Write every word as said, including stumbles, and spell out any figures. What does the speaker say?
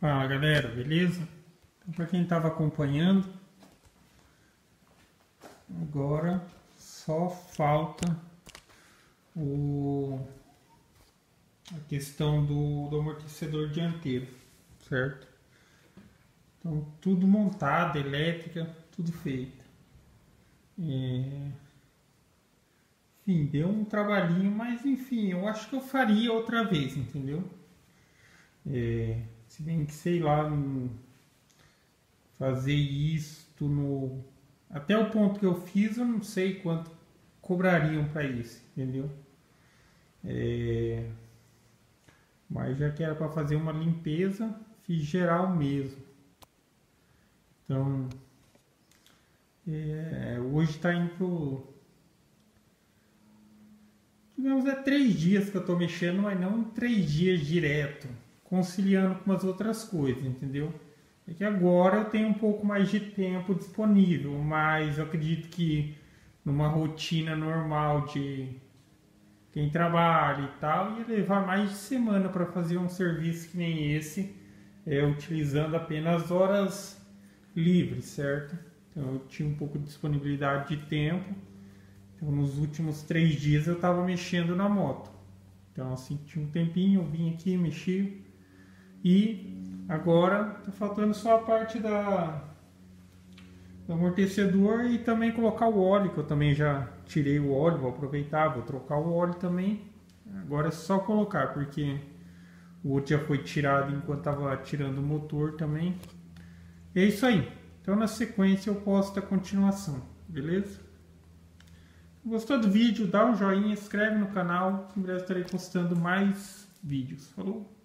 Fala galera, beleza? Então, para quem estava acompanhando, agora só falta o, a questão do, do amortecedor dianteiro, certo? Então tudo montado, elétrica, tudo feito. É... Enfim, deu um trabalhinho, mas enfim, eu acho que eu faria outra vez, entendeu? É... Se bem que, sei lá, fazer isto no... Até o ponto que eu fiz, eu não sei quanto cobrariam para isso, entendeu? É... Mas já que era para fazer uma limpeza, fiz geral mesmo. Então, é... hoje está indo pro... Digamos, é três dias que eu estou mexendo, mas não três dias direto, conciliando com as outras coisas, entendeu? É que agora eu tenho um pouco mais de tempo disponível, mas eu acredito que numa rotina normal de quem trabalha e tal, ia levar mais de semana para fazer um serviço que nem esse, é, utilizando apenas horas livres, certo? Então eu tinha um pouco de disponibilidade de tempo, então nos últimos três dias eu estava mexendo na moto. Então assim, tinha um tempinho, eu vim aqui, mexi. E agora está faltando só a parte da, do amortecedor e também colocar o óleo, que eu também já tirei o óleo, vou aproveitar, vou trocar o óleo também. Agora é só colocar, porque o outro já foi tirado enquanto estava tirando o motor também. É isso aí. Então na sequência eu posto a continuação, beleza? Gostou do vídeo? Dá um joinha, inscreve no canal, em breve estarei postando mais vídeos. Falou?